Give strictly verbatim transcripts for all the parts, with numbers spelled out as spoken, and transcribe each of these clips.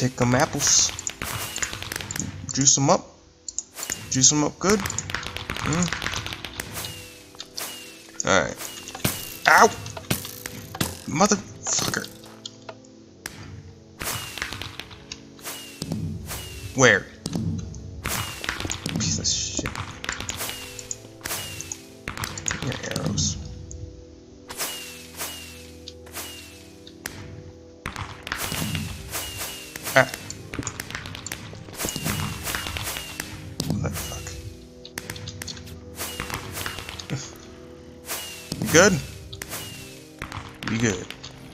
take them apples, juice them up, juice them up good. Mm. Alright. Ow! Motherfucker. Where? Piece of shit. Give me your arrows. Ah. What the fuck? You good? You good?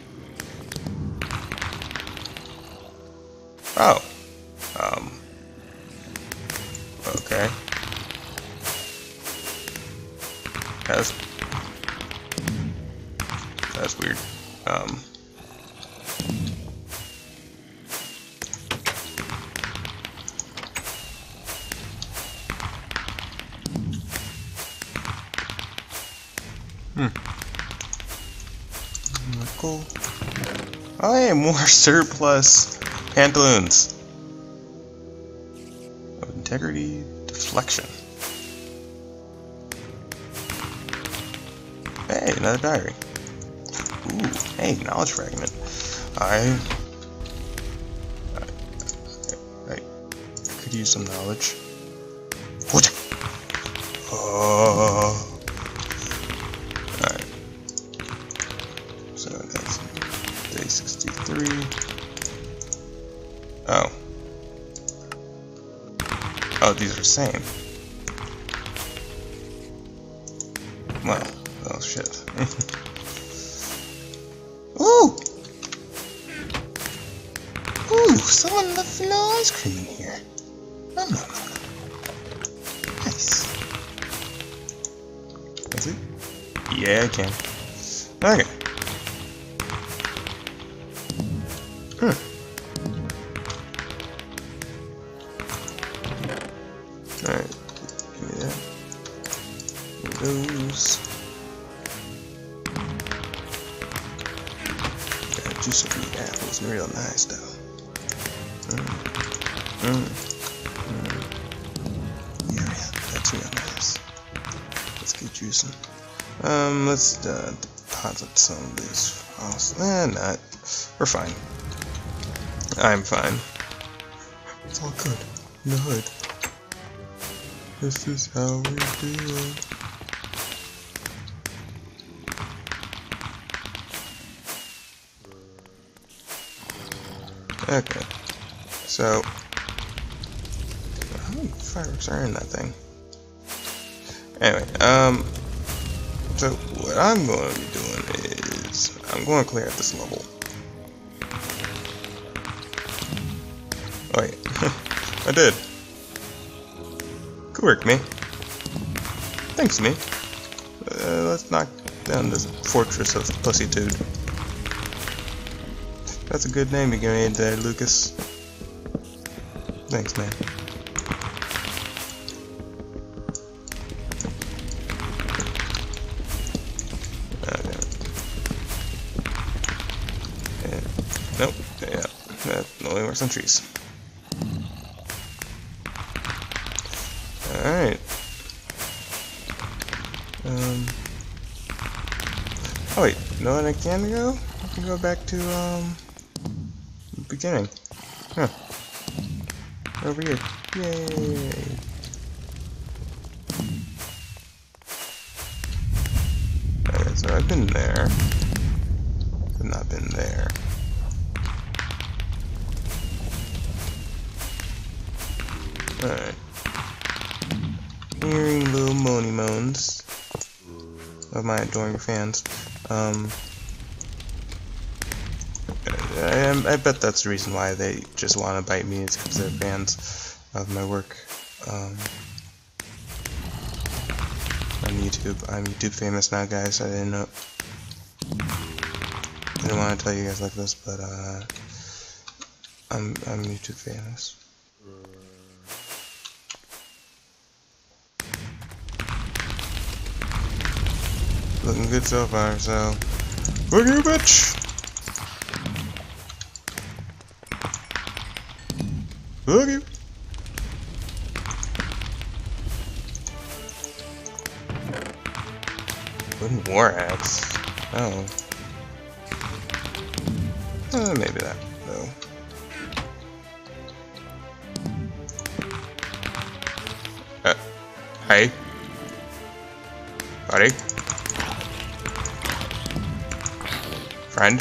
Oh. Um. Okay. That's that's weird. Um. Hmm. Cool. Oh, hey, more surplus pantaloons. Of integrity deflection. Hey, another diary. Ooh, hey, knowledge fragment. I, I, I could use some knowledge. What? Oh. Alright. So that's day sixty-three. Oh. Oh, these are the same. Well, oh shit. Ooh! Ooh, someone left vanilla ice cream in here. No, no, no, no. Nice. That's it? Yeah, I can. Okay. Hmm. Alright, give me that. Those. Gotta juice up the apples real nice though. Mm. Mm. Mm. Yeah, yeah, that's real nice. Let's get juicing. Um, let's uh, deposit some of these. Oh, eh, not. We're fine. I'm fine. It's all good. In the hood. This is how we do it. Okay. So, how many fireworks are in that thing? Anyway, um, so what I'm going to be doing is I'm going to clear out this level. Oh wait, I did. Good work, me. Thanks, me. Uh, let's knock down this fortress of Pussytude. That's a good name you gave there, Lucas. Thanks, man. Okay. Yeah. Nope. Yeah. That only works on trees. Alright. Um. Oh wait, you know what I can go? I can go back to, um, the beginning. Huh. Over here. Yay! Okay, so I've been there. I've not been there. Alright. Hearing little moany moans of my adoring fans. Um, I, I bet that's the reason why they just want to bite me, is because they're fans of my work um, on YouTube. I'm YouTube famous now, guys. I didn't know. I didn't want to tell you guys like this, but uh, I'm I'm YouTube famous. Looking good so far, so fuck you, bitch! Okay. Wooden war axe. Oh. Uh, maybe that, though. Uh, hey. Buddy. Friend.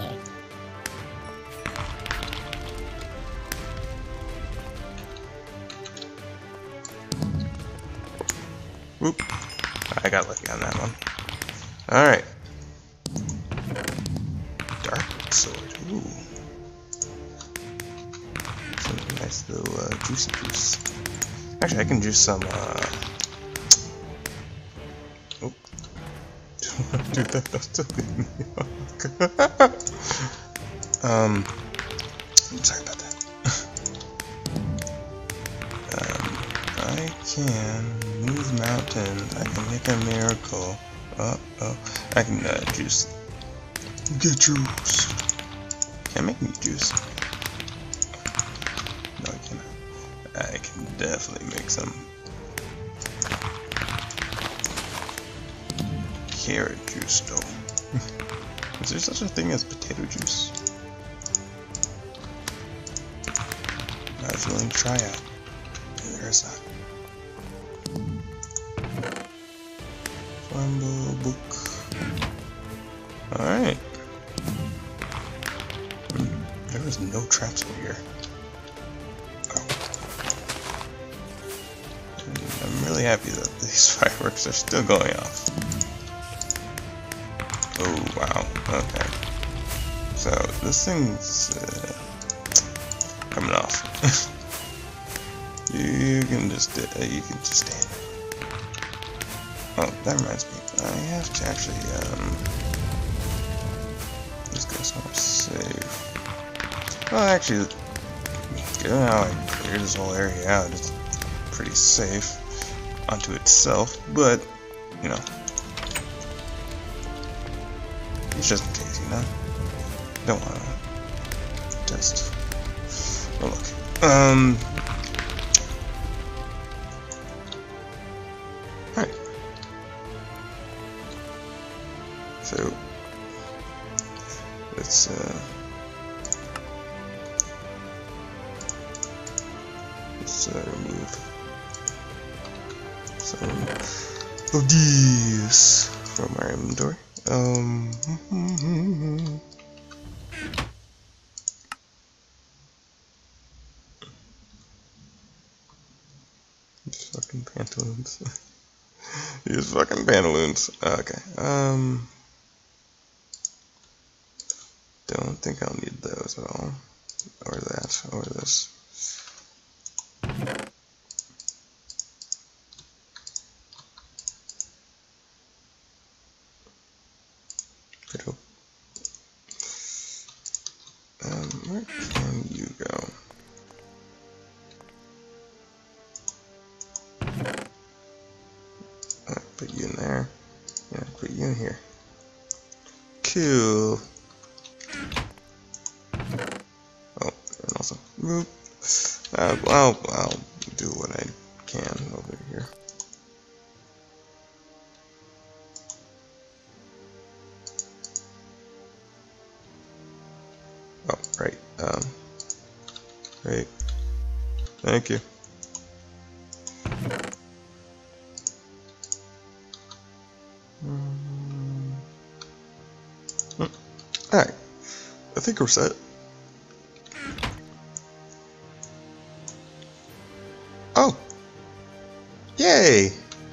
Whoop. I got lucky on that one. Alright. Dark sword. Ooh. Some nice little uh, juicy juice. Actually, I can juice some, uh... oh. Dude, that does still leave me Um... I'm sorry about that. um, I can move mountains. I can make a miracle. Uh oh. I can uh, juice. Get juice. Can't make me juice. No, I cannot. I can definitely make some carrot juice though. Is there such a thing as potato juice? I was willing to try out. Maybe there is that. Fumble book. Alright. Hmm. There was no traps over here. Oh. I'm really happy that these fireworks are still going off. Oh, wow. Okay. So, this thing's uh, coming off. you can just, uh, you can just stand. Oh, that reminds me. I have to actually, um... just go somewhere safe. Well, actually, given how I cleared this whole area out, it's pretty safe onto itself, but, you know, it's just in case, you know? Don't wanna just... Oh, look. Um... Alright. So, let's, uh... let's, uh, remove some of these from our inventory. Um... These fucking pantaloons. These fucking pantaloons. Okay. Um... Don't think I'll need those at all. Or that. Or this. Pretty. Um, where can you go? Uh, put you in there. Yeah, put you in here. Cool. Oh, and also, whoop. Uh, well, I'll do what I can over here. Oh, right. Um, right. Thank you. Mm. Alright. I think we're set. Oh! Yay!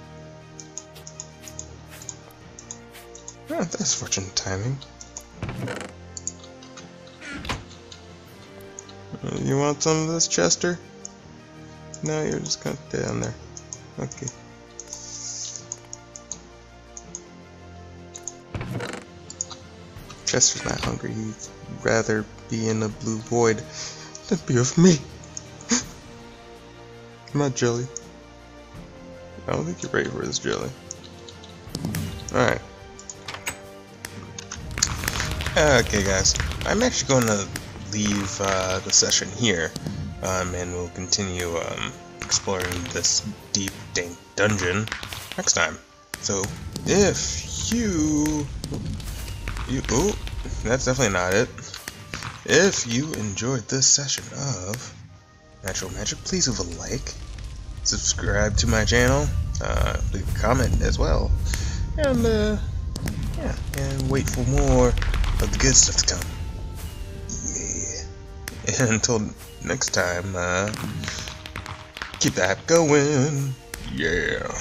Oh, that's fortunate timing. You want some of this, Chester? No, you're just gonna stay down there. Okay. Chester's not hungry. He'd rather be in a blue void than be with me. Come on, jelly. I don't think you're ready for this jelly. Alright. Okay, guys. I'm actually going to leave uh, the session here. um, and we'll continue um, exploring this deep, dank dungeon next time. So, if you, you, oh, that's definitely not it. If you enjoyed this session of Natural Magic, please leave a like, subscribe to my channel, uh, leave a comment as well, and uh, yeah, and wait for more of the good stuff to come. Yeah. And until next time, uh, keep that going. Yeah.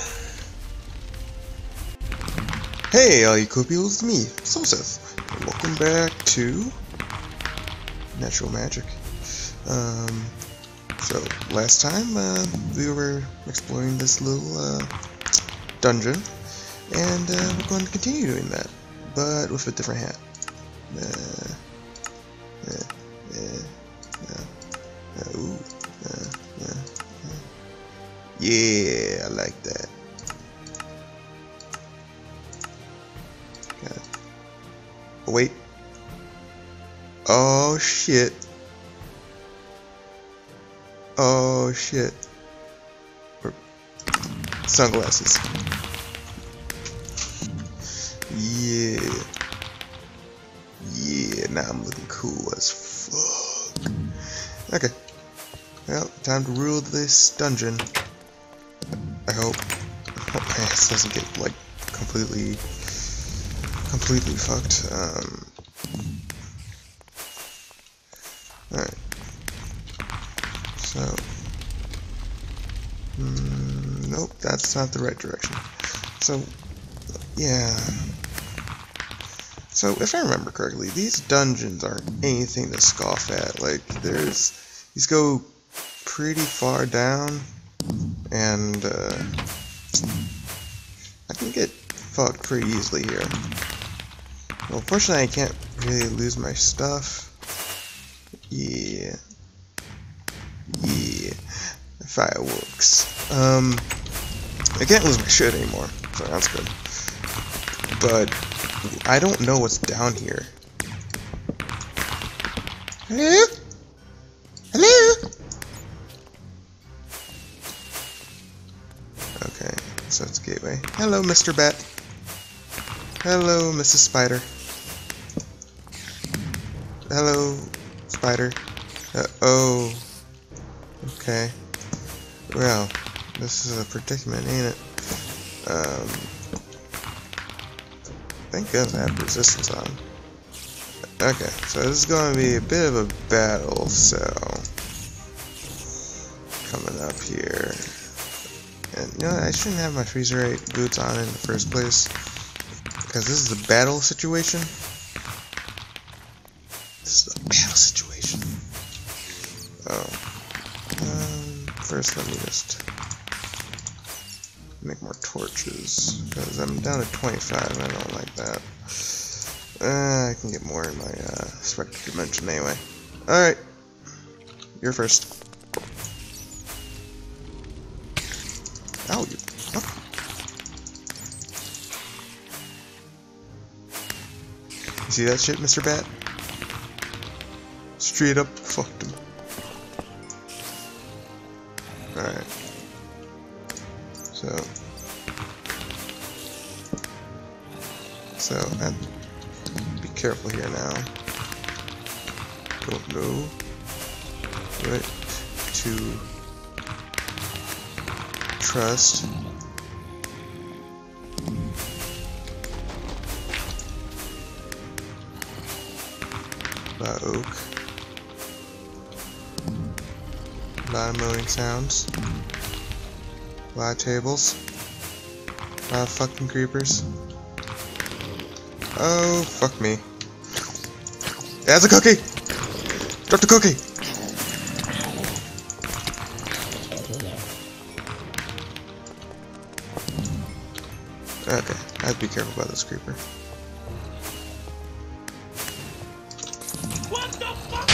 Hey, all you cool people, it's me, Soseth, and welcome back to Natural Magic. Um, so last time uh, we were exploring this little uh, dungeon, and uh, we're going to continue doing that, but with a different hat. Uh, uh, uh, uh, uh, ooh, uh, uh, uh. Yeah, I like that. Okay. Oh, wait. Oh shit. Oh shit. Sunglasses. Yeah. Yeah, now I'm looking cool as fuck. Okay. Well, time to rule this dungeon. I hope. I hope my ass doesn't get, like, completely, completely fucked. Um. Alright. So. Mm, nope, that's not the right direction. So, yeah. So, if I remember correctly, these dungeons aren't anything to scoff at. Like, there's. These go pretty far down, and, uh. I can get fucked pretty easily here. Well, fortunately, I can't really lose my stuff. Yeah. Yeah. Fireworks. Um. I can't lose my shit anymore, so that's good. But I don't know what's down here. Hello? Hello? Okay, so it's a gateway. Hello, Mister Bat. Hello, Missus Spider. Hello, Spider. Uh, oh. Okay. Well, this is a predicament, ain't it? Um. Thank goodness I have resistance on. Okay, so this is going to be a bit of a battle, so. Coming up here. And, you know, I shouldn't have my Freezerite boots on in the first place. Because this is a battle situation. This is a battle situation. Oh. Um, first, let me just make more torches. Because I'm down to twenty-five and I don't like that. Uh, I can get more in my uh, Spectre Dimension anyway. Alright. You're first. Ow, you fuck. You see that shit, Mister Bat? Straight up fucked him. Alright. So. So, and be careful here now. Don't know what to trust. About oak. A lot of moaning sounds. A lot of tables. A lot of fucking creepers. Oh, fuck me. There's a cookie! Drop the cookie! Okay, I have to be careful about this creeper. What the fuck?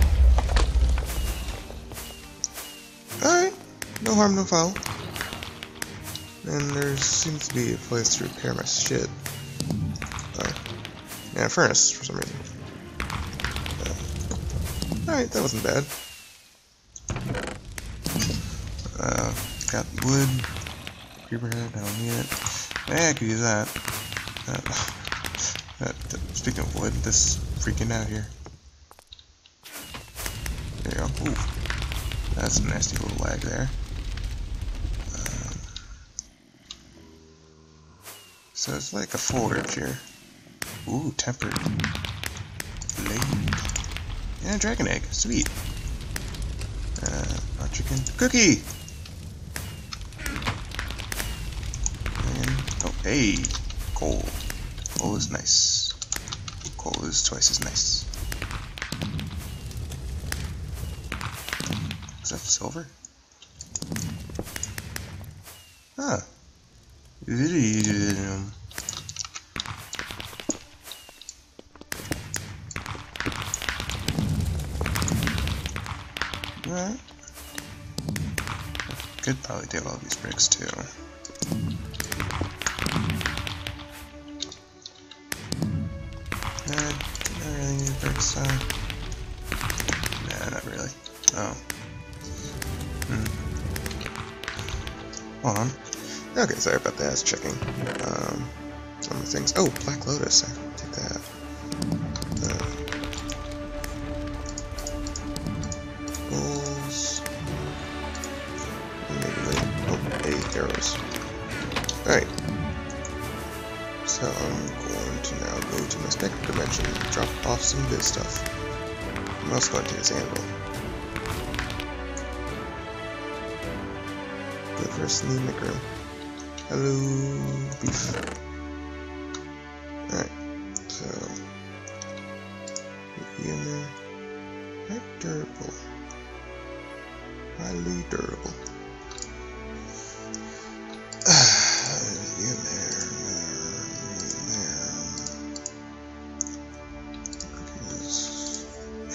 Alright, no harm, no foul. And there seems to be a place to repair my shit. Oh. Yeah, a furnace for some reason. Uh, Alright, that wasn't bad. Uh, got wood. Creeper head, I don't need it. Hey, I could use that. Uh, that, that. Speaking of wood, this is freaking out here. There you go. Ooh. That's a nasty little lag there. Um, so it's like a forge here. Ooh, tempered. Blade. And a dragon egg. Sweet. Uh, not chicken. Cookie! And, oh, hey! Coal. Coal is nice. Coal is twice as nice. Is that silver? Huh. Alright. Could probably take all these bricks too. Nah, I really need bricks, uh... Nah, not really. Oh. Hmm. Hold on. Okay, sorry about that, I was checking. Um, some of the things. Oh, Black Lotus, I can take that. Uh, Bulls. Maybe later. Oh, hey, arrows. Alright. So I'm going to now go to my spectral dimension and drop off some good stuff. I'm also going to take this anvil. Good for a anemic room. Hello, beef. Alright, so you in there. Quite durable. Highly durable. You in there, there, there. Cookies.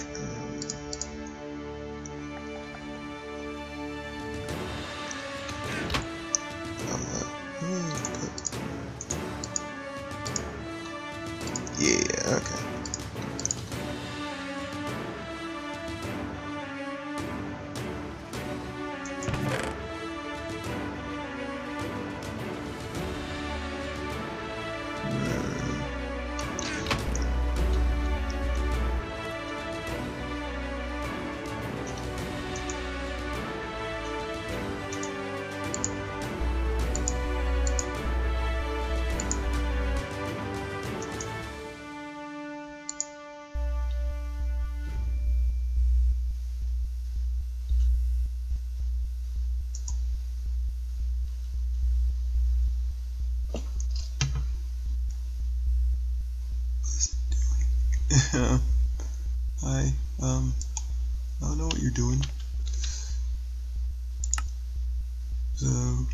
Yeah, okay. Hi, um, I don't know what you're doing. So,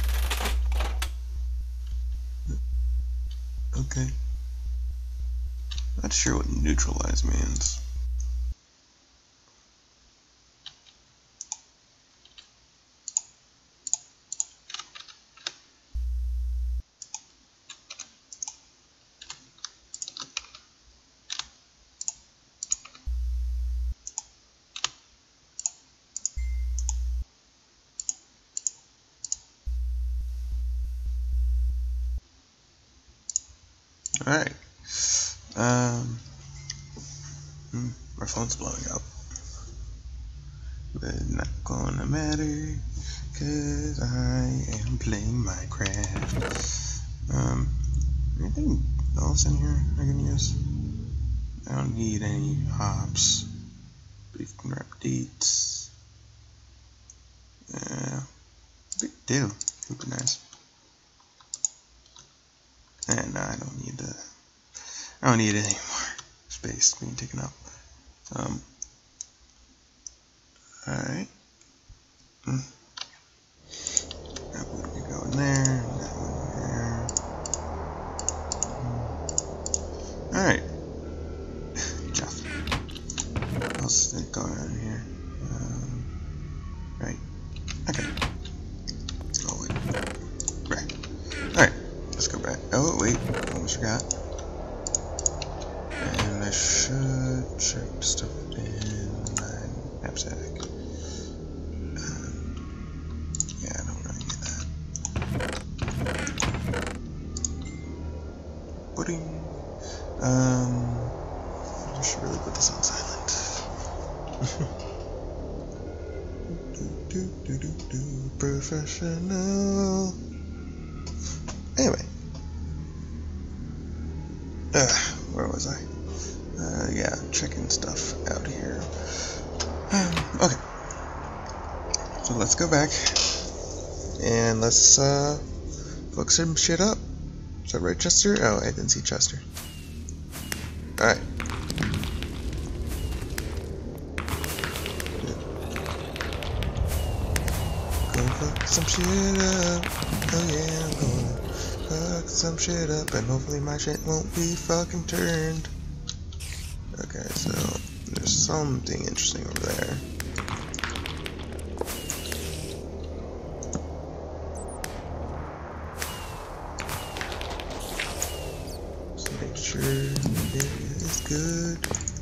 okay. Not sure what neutralize means. Alright. Um, hmm, my phone's blowing up. But not gonna matter, cause I am playing Minecraft. Um, anything else in here I can use? I don't need any hops. Beef and wrap dates. Yeah, big deal. Would be nice. And no, I don't need the. I don't need any more space being taken up. Um. All right. Hmm. That would be going there. That one there. Hmm. All right. Good job. What else is going on here? Um. Right. Okay. Oh wait. Right. All right. Let's go back. Oh wait. Almost forgot. And I should check stuff in my knapsack. Um, yeah, Um, I should really put this on silent. do, do, do, do, professional. Anyway. Uh, where was I? Uh, yeah, checking stuff out here. Um, okay. So let's go back. And let's, uh, fuck some shit up. Is that right, Chester? Oh, I didn't see Chester. Alright. Go fuck some shit up. Oh yeah, I'm gonna fuck some shit up. And hopefully my shit won't be fucking turned. Okay, so there's something interesting over there. Just make sure it is good.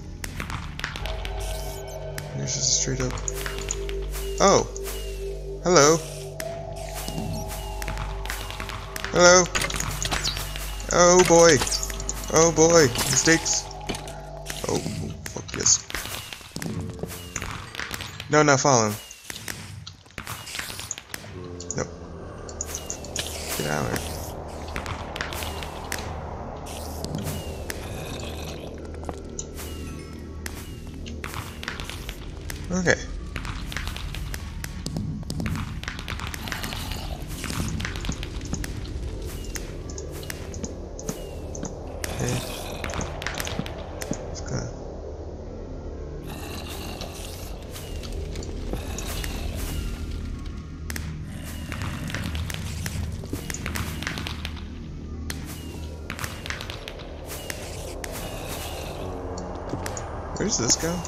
Here's just straight up. Oh! Hello! Hello! Oh boy! Oh boy! Mistakes! Oh, fuck this. No, not following. Nope. Get out of here. Okay. Okay. Let's go. Where's this go?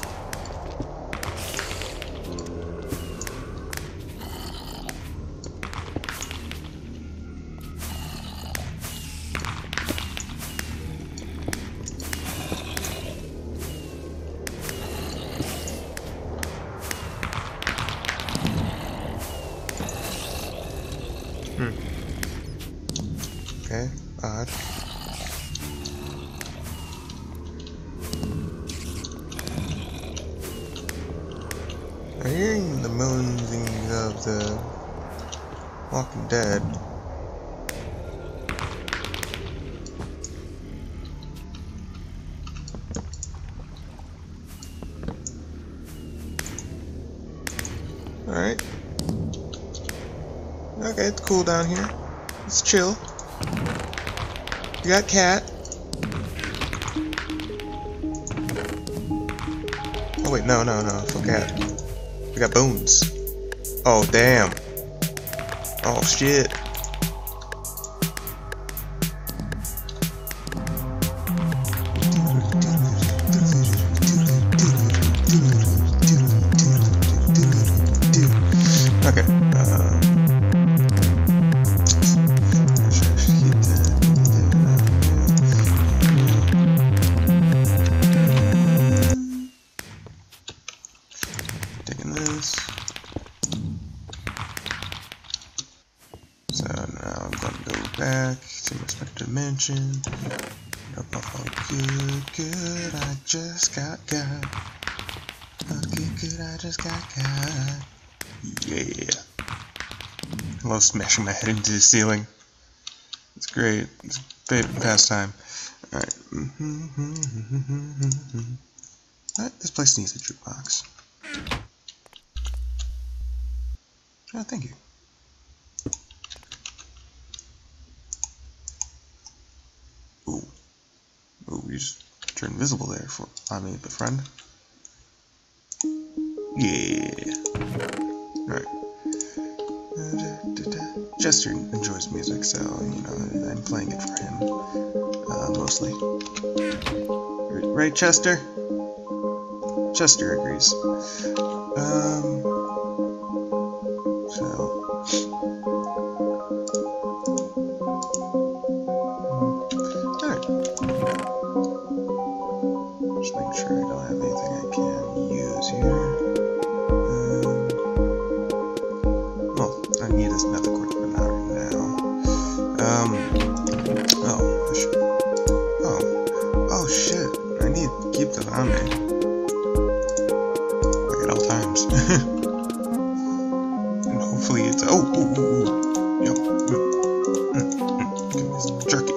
Hmm. Okay, odd. I'm hearing the moaning of the Walking Dead. Alright. Okay, it's cool down here. It's chill. You got cat. Oh wait, no, no, no, fuck cat. We got bones. Oh damn. Oh shit. Okay. Uh, taking this. So now I'm going to go back to my spectre dimension. Oh, good, good, I just got got. Okay, good, I just got got. Yeah. I love smashing my head into the ceiling. It's great. It's a favorite pastime. Alright. Alright, this place needs a jukebox. Oh, thank you. Ooh. Ooh, you just turned invisible there for I mean, the friend. Yeah. Alright. Chester enjoys music, so, you know, I'm playing it for him. Uh, mostly. Right, Chester? Chester agrees. Um, so. Alright. Just make sure I don't have anything I can use here. I need this nether quartz, but not right now. Um. Oh. Oh. Oh on me. Like at all times. And hopefully it's. Oh! Ooh, ooh, ooh. Yo. Mm, mm, mm. Give me some jerky.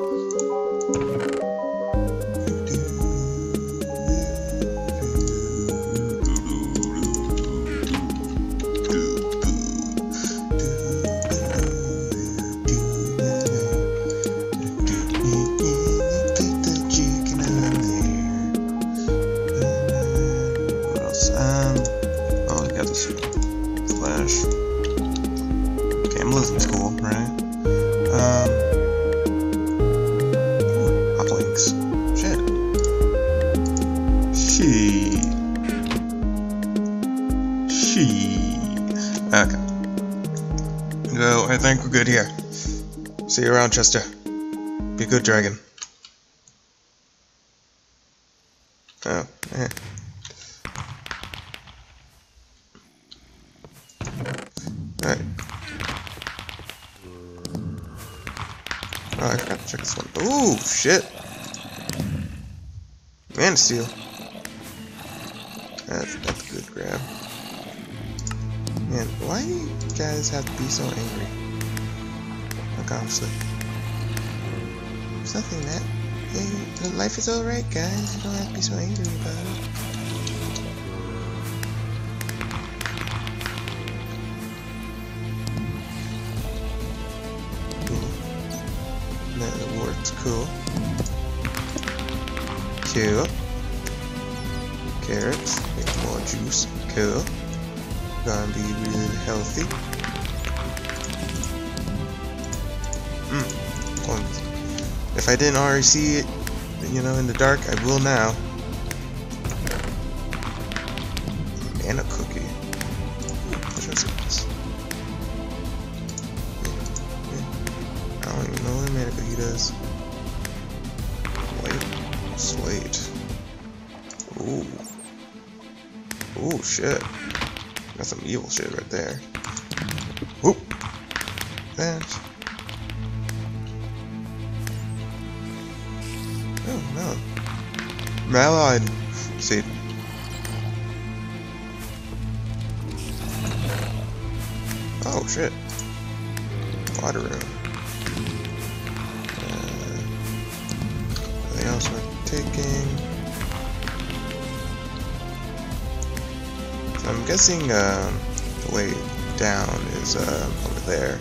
Gambling's cool, right? Um, hot links. Shit. She. She. Okay. So I think we're good here. See you around, Chester. Be a good dragon. Oh, eh. Alright. Oh, I forgot to check this one. Ooh, shit. Man of Steel. That's, that's a good grab. Man, why do you guys have to be so angry? Like, honestly. There's nothing that... Hey, life is alright, guys. You don't have to be so angry about it. The ward's cool. Cool. Carrots. Get more juice. Cool. Gonna be really healthy. Mmm. If I didn't already see it, you know, in the dark, I will now. And a cookie. What should I say this? I don't even know what a mana cookie does. Wait. Slate. Ooh. Ooh, shit. That's some evil shit right there. Whoop. That. Oh, no. Mallard seed. Oh, shit. Water room. Anything else worth taking? So I'm guessing um, the way down is uh, over there.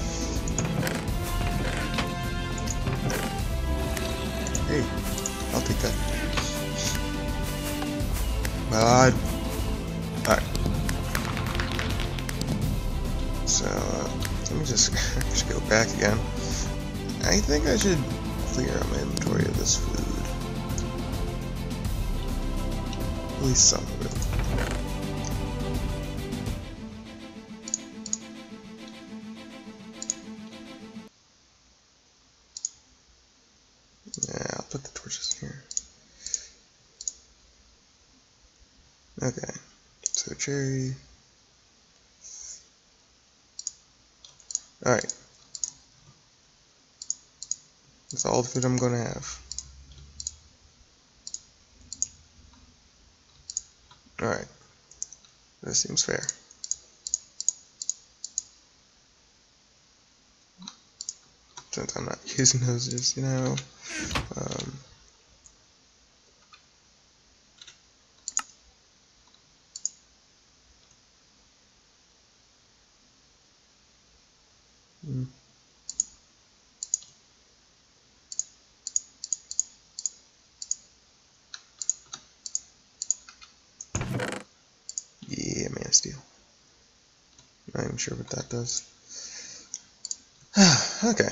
Hey, I'll take that. Well, I... Alright. So, uh, let me just, just go back again. I think I should clear out my inventory of this food. At least some of it. Yeah, I'll put the torches in here. Okay, so cherry. Alright. That's all the food I'm gonna have. Alright. That seems fair. Since I'm not using those, just, you know. Um, hmm. Yeah, Man of Steel. Not even sure what that does. Okay.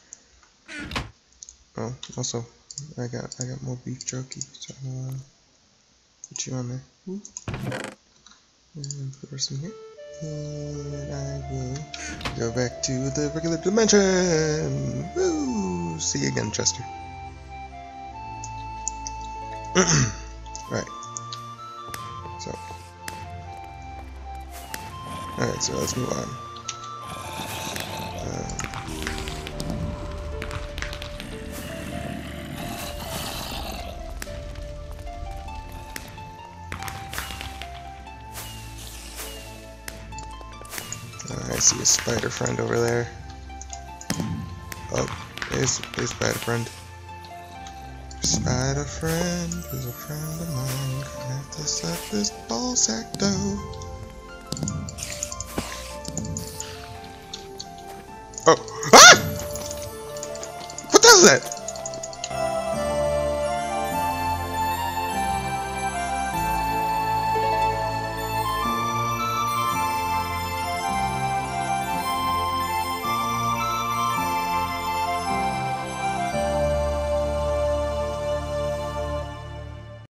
Oh, also, I got I got more beef jerky, so I'll uh, put you on there. Woo. And put the rest in here. And I will go back to the regular dimension. Woo! See you again, Chester. Right. So. Alright, so let's move on. Um, see a spider friend over there. Oh, there's, there's spider friend. Spider friend is a friend of mine. Gonna have to suck this ball sack dough. Oh! Ah! What the hell is that?